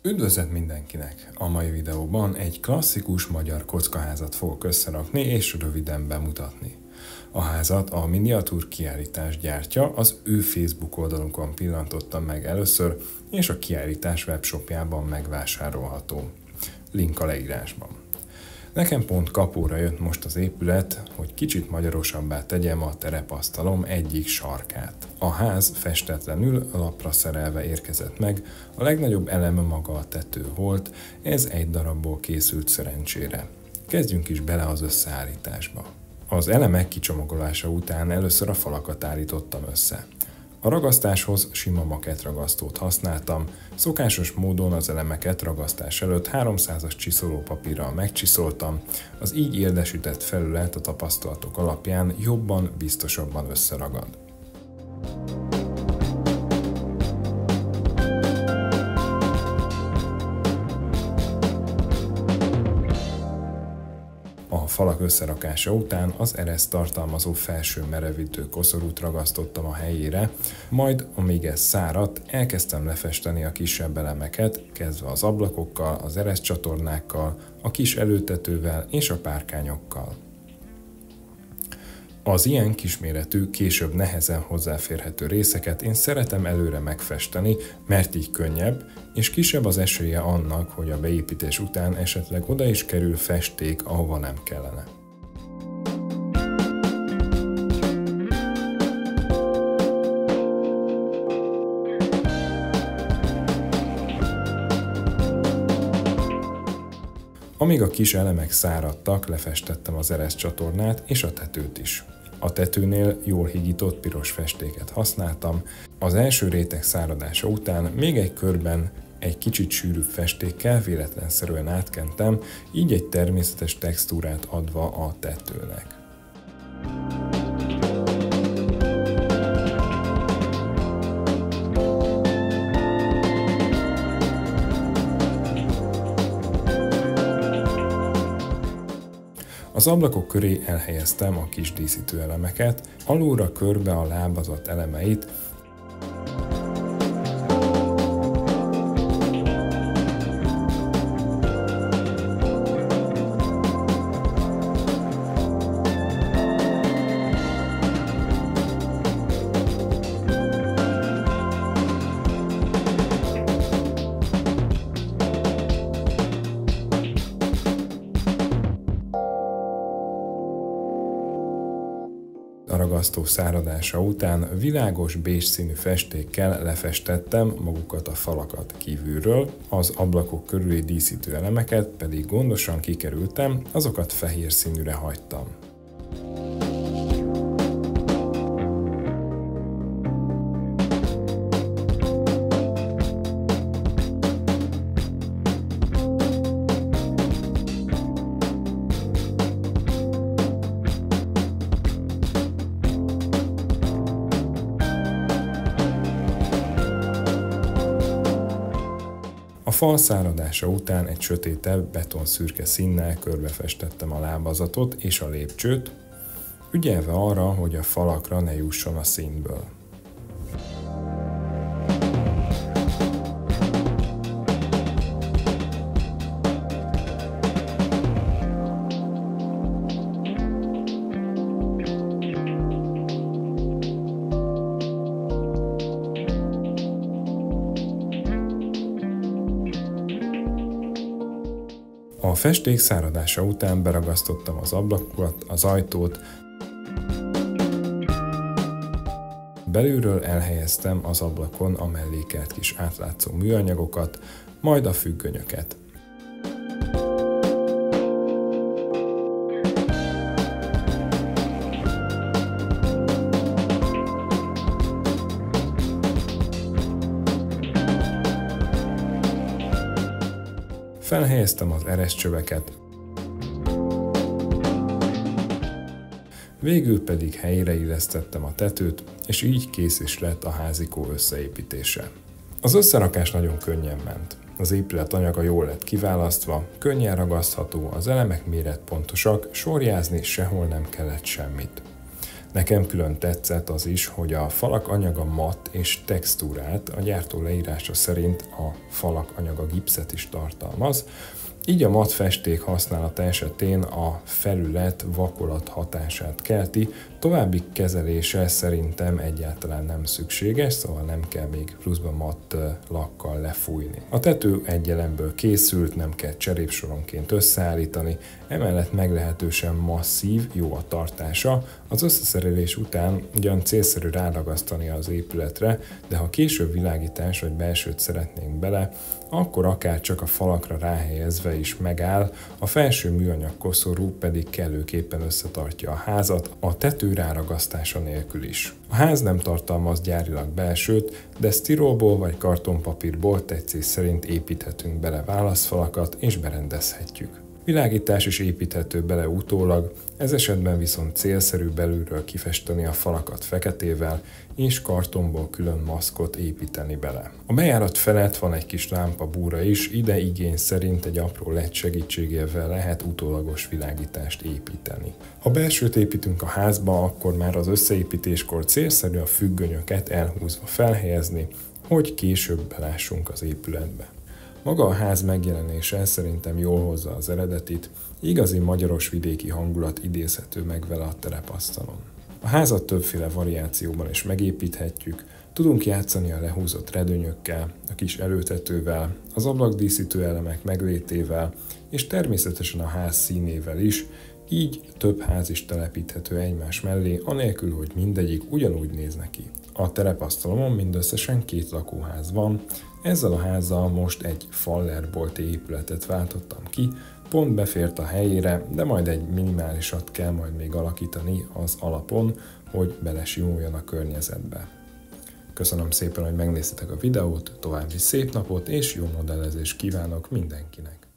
Üdvözlet mindenkinek! A mai videóban egy klasszikus magyar kockaházat fogok összerakni és röviden bemutatni. A házat a Miniatúr Kiállítás gyártja, az ő Facebook oldalunkon pillantottam meg először, és a kiállítás webshopjában megvásárolható. Link a leírásban. Nekem pont kapóra jött most az épület, hogy kicsit magyarosabbá tegyem a terepasztalom egyik sarkát. A ház festetlenül, lapra szerelve érkezett meg, a legnagyobb eleme maga a tető volt, ez egy darabból készült szerencsére. Kezdjünk is bele az összeállításba. Az elemek kicsomagolása után először a falakat állítottam össze. A ragasztáshoz sima makettragasztót használtam, szokásos módon az elemeket ragasztás előtt 300-as csiszolópapírral megcsiszoltam, az így érdesített felület a tapasztalatok alapján jobban, biztosabban összeragad. A falak összerakása után az ereszt tartalmazó felső merevítő koszorút ragasztottam a helyére, majd amíg ez száradt, elkezdtem lefesteni a kisebb elemeket, kezdve az ablakokkal, az ereszcsatornákkal, a kis előtetővel és a párkányokkal. Az ilyen kisméretű, később nehezen hozzáférhető részeket én szeretem előre megfesteni, mert így könnyebb, és kisebb az esélye annak, hogy a beépítés után esetleg oda is kerül festék, ahova nem kellene. Amíg a kis elemek száradtak, lefestettem az ereszcsatornát és a tetőt is. A tetőnél jól higított piros festéket használtam, az első réteg száradása után még egy körben egy kicsit sűrűbb festékkel véletlenszerűen átkentem, így egy természetes textúrát adva a tetőnek. Az ablakok köré elhelyeztem a kis díszítő elemeket, alulra körbe a lábazat elemeit, a ragasztó száradása után világos bézs színű festékkel lefestettem magukat a falakat kívülről, az ablakok körüli díszítő elemeket pedig gondosan kikerültem, azokat fehér színűre hagytam. A fal száradása után egy sötétebb, betonszürke színnel körbefestettem a lábazatot és a lépcsőt, ügyelve arra, hogy a falakra ne jusson a színből. A festék száradása után beragasztottam az ablakokat, az ajtót, belülről elhelyeztem az ablakon a mellékelt kis átlátszó műanyagokat, majd a függönyöket. Felhelyeztem az ereszcsöveket, végül pedig helyre illesztettem a tetőt, és így kész is lett a házikó összeépítése. Az összerakás nagyon könnyen ment. Az épület anyaga jól lett kiválasztva, könnyen ragasztható, az elemek méretpontosak, sorjázni sehol nem kellett semmit. Nekem külön tetszett az is, hogy a falak anyaga matt és textúrát, a gyártó leírása szerint a falak anyaga gipszet is tartalmaz, így a matt festék használata esetén a felület vakolat hatását kelti, további kezelése szerintem egyáltalán nem szükséges, szóval nem kell még pluszban matt lakkal lefújni. A tető egy elemből készült, nem kell cserépsoronként összeállítani, emellett meglehetősen masszív, jó a tartása, az összeszerelés után ugyan célszerű ráragasztani az épületre, de ha később világítás vagy belsőt szeretnénk bele, akkor akár csak a falakra ráhelyezve is megáll, a felső műanyag koszorú pedig kellőképpen összetartja a házat, a tető ráragasztása nélkül is. A ház nem tartalmaz gyárilag belsőt, de sztirolból vagy kartonpapírból tetszés szerint építhetünk bele válaszfalakat és berendezhetjük. Világítás is építhető bele utólag, ez esetben viszont célszerű belülről kifesteni a falakat feketével, és kartonból külön maszkot építeni bele. A bejárat felett van egy kis lámpabúra is, ide igény szerint egy apró LED segítségével lehet utólagos világítást építeni. Ha belsőt építünk a házba, akkor már az összeépítéskor célszerű a függönyöket elhúzva felhelyezni, hogy később belássunk az épületbe. Maga a ház megjelenése szerintem jól hozza az eredetit, igazi magyaros vidéki hangulat idézhető meg vele a terepasztalon. A házat többféle variációban is megépíthetjük, tudunk játszani a lehúzott redőnyökkel, a kis előtetővel, az ablakdíszítő elemek meglétével, és természetesen a ház színével is, így több ház is telepíthető egymás mellé, anélkül, hogy mindegyik ugyanúgy néz neki. A terepasztalomon mindösszesen 2 lakóház van, ezzel a házzal most egy fallerbolti épületet váltottam ki, pont befért a helyére, de majd egy minimálisat kell majd még alakítani az alapon, hogy belesimuljon a környezetbe. Köszönöm szépen, hogy megnéztétek a videót, további szép napot és jó modellezést kívánok mindenkinek!